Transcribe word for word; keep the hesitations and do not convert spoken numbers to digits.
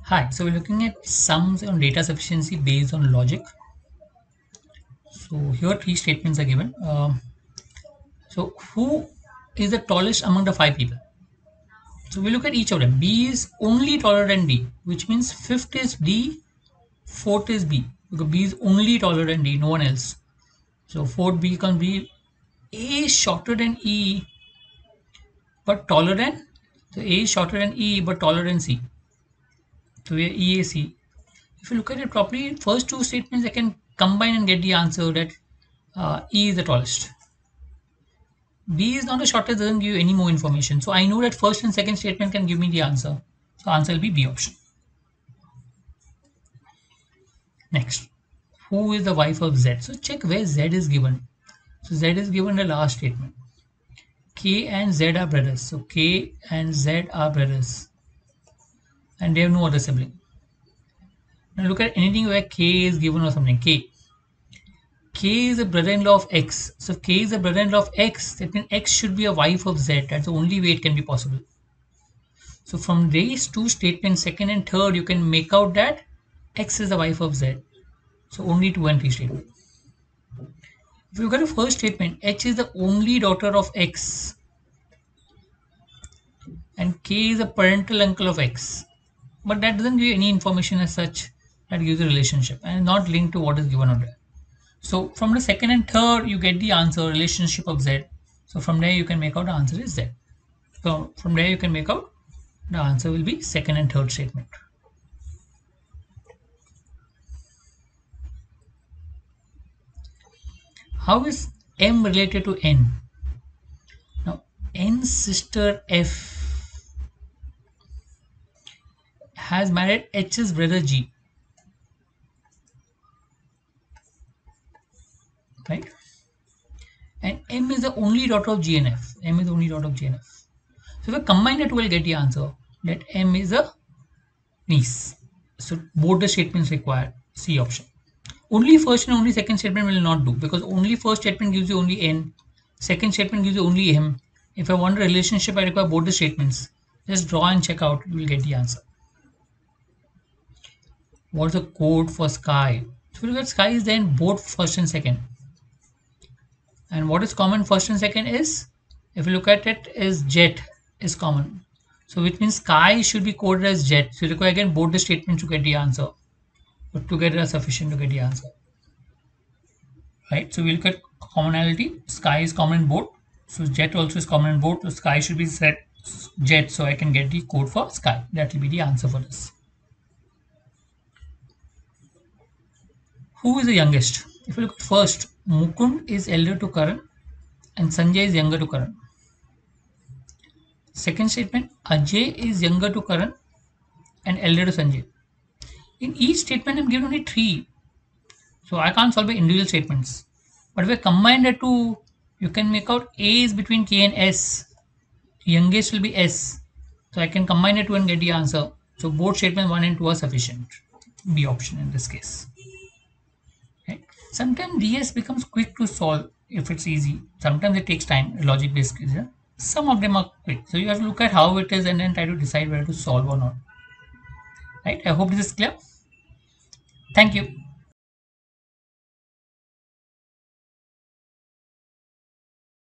Hi, so we're looking at sums on data sufficiency based on logic. So here three statements are given. Um, so who is the tallest among the five people? So we look at each of them. B is only taller than D, which means fifth is D, fourth is B, because B is only taller than D, no one else. So fourth B can be A is shorter than E, but taller than. So A is shorter than E, but taller than C. So we are E A C. If you look at it properly, first two statements I can combine and get the answer that uh, E is the tallest. B is not the shortest, doesn't give you any more information. So I know that first and second statement can give me the answer. So answer will be B option. Next, who is the wife of Z? So check where Z is given. So Z is given the last statement. K and Z are brothers. So K and Z are brothers. And they have no other sibling. Now look at anything where K is given or something. K. K is a brother-in-law of X. So K is a brother-in-law of X. That means X should be a wife of Z. That's the only way it can be possible. So from these two statements, second and third, you can make out that X is the wife of Z. So only two and three statement. If you look at the first statement, H is the only daughter of X and K is the parental uncle of X. But that doesn't give you any information as such that gives a relationship and not linked to what is given on there. So from the second and third, you get the answer relationship of Z. So from there, you can make out the answer is Z. So from there, you can make out the answer will be second and third statement. How is M related to N? Now, N's sister F has married H's brother G. Right? And M is the only daughter of G and F. M is the only daughter of G and F. So if we combine it, we'll get the answer that M is a niece. So both the statements require C option. Only first and only second statement will not do because only first statement gives you only N, second statement gives you only M. If I want a relationship, I require both the statements. Just draw and check out, you will get the answer. What's the code for sky? So if you look at sky is then both first and second. And what is common first and second is, if you look at it, is jet is common. So which means sky should be coded as jet. So you require again both the statements to get the answer. But together are sufficient to get the answer. Right? So we look at commonality. Sky is common in both. So jet also is common in both. So sky should be set jet. So I can get the code for sky. That will be the answer for this. Who is the youngest? If you look at first, Mukund is elder to Karan and Sanjay is younger to Karan. Second statement, Ajay is younger to Karan and elder to Sanjay. In each statement, I'm given only three. So I can't solve the individual statements. But if I combine the two, you can make out A is between K and S. Youngest will be S. So I can combine the two and get the answer. So both statements one and two are sufficient. B option in this case. Right? Sometimes D S becomes quick to solve if it's easy. Sometimes it takes time, logic based. Yeah? Some of them are quick. So you have to look at how it is and then try to decide whether to solve or not. Right? I hope this is clear. Thank you.